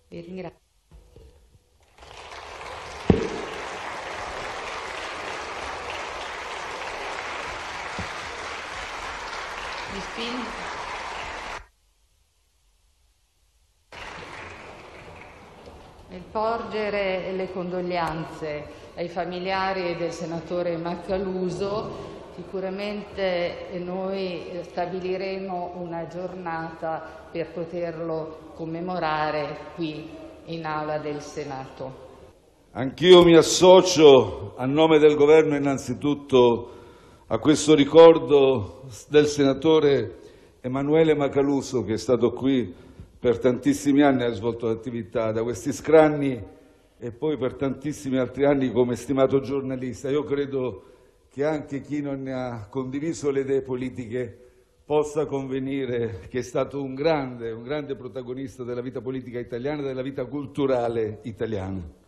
Vi ringrazio. Nel porgere le condoglianze ai familiari del senatore Macaluso, sicuramente noi stabiliremo una giornata per poterlo commemorare qui in Aula del Senato. Anch'io mi associo a nome del Governo innanzitutto a questo ricordo del senatore Emanuele Macaluso, che è stato qui per tantissimi anni, ha svolto l'attività da questi scranni e poi per tantissimi altri anni come stimato giornalista. Io credo che anche chi non ne ha condiviso le idee politiche possa convenire che è stato un grande protagonista della vita politica italiana e della vita culturale italiana.